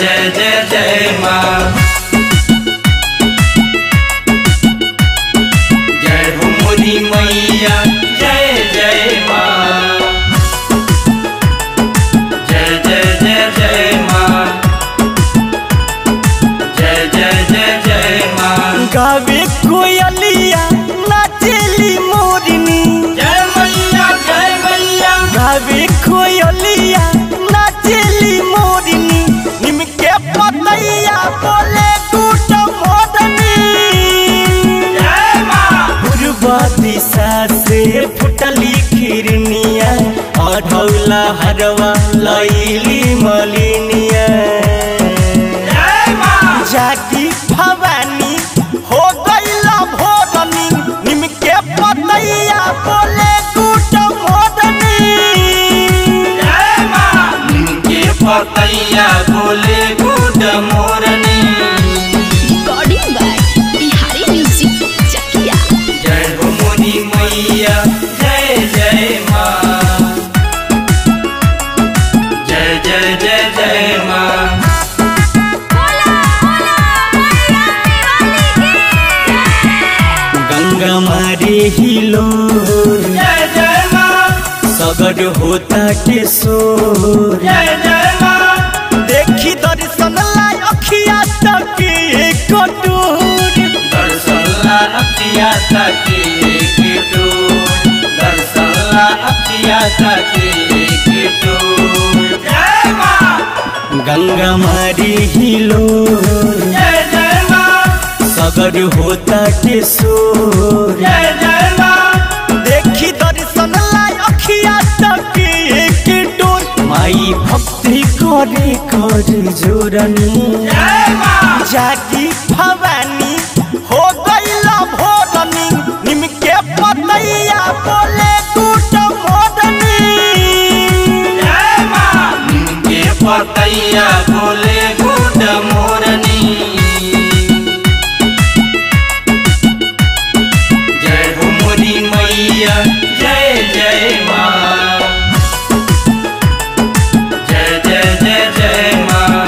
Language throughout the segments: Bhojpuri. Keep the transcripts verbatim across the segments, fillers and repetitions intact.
जय जय जय माँ। जय हो मोरी मैया जय जय माँ। जय जय जय जय माँ। जय जय जय जय माँ। गावे कोयलिया नाचेली मोरनी जय मैया जय मैया। गावे कोयलिया नाचेली मोरनी निमके पतैया बोले टूट मोरनी। जय माँ। पूर्वा दिशा से फुटली खिरनिया अढ़ौला हरवा लैली मलिनिया। जय माँ। जाकी भवानी हो गईला भोरनी निमके पतैया बोले टूट मोरनी। जय माँ। निमके पतैया बोले टूट मोरनी। Recording by Bihari music Chakiya. जय हो मोरी मैया जय जय माँ। जय जय जय जय माँ। गंगा मारे हिलो जय जय माँ। सगर होता के सोर जय जय माँ। देखी दर्शन लाई अखिया तक एक टूर। दर्शन ला अखिया तक एक टूर। दर्शन ला अखिया तक एक टूर। जय माँ। गंगा मारी हिलो जय जय माँ। सगर होता के सोर जय जय माँ। देखी दर्शन लाई अखिया तक एक टूर। माई भक्ति करे कर जोरनी। जय माँ। जाकी भवानी हो गईला भोरनी निमके पतैया बोले टूट मोरनी। जय माँ। निमके पतैया बोले टूट मोरनी। जय हो मोरी मैया जय जय माँ। जय जय जय जय माँ।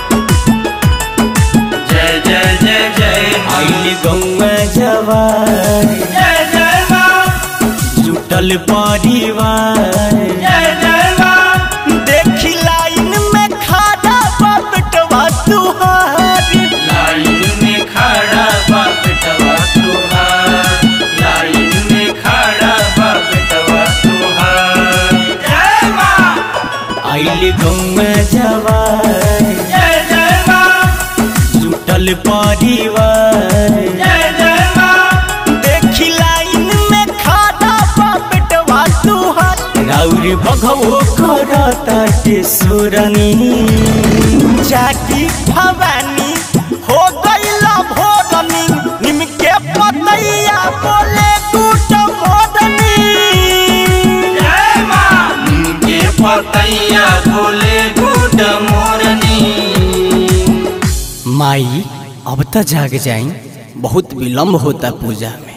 जय जय जय जय माँ। आइल गौवा जवार जय जय माँ। जुटल परिवार जय जय माँ। देखी लाइन में खड़ा बा बेटवा तुहार। लाइन में खड़ा बा बेटवा तुहार। लाइन में खड़ा बा बेटवा तुहार। जय माँ। आइल गौवा जवार जय जय माँ। जुटल परिवार जय जय माँ। देखी लाइन में खड़ा बा बेटवा तुहार। राउर भगवो करता के सुरनी। जाकी भवानी हो गईला भोरनी निमके पतैया बोले टूट मोरनी। जय माँ। निमके पतैया बोले टूट मोरनी। माई अब तो जाग जाई, बहुत विलम्ब होता पूजा में।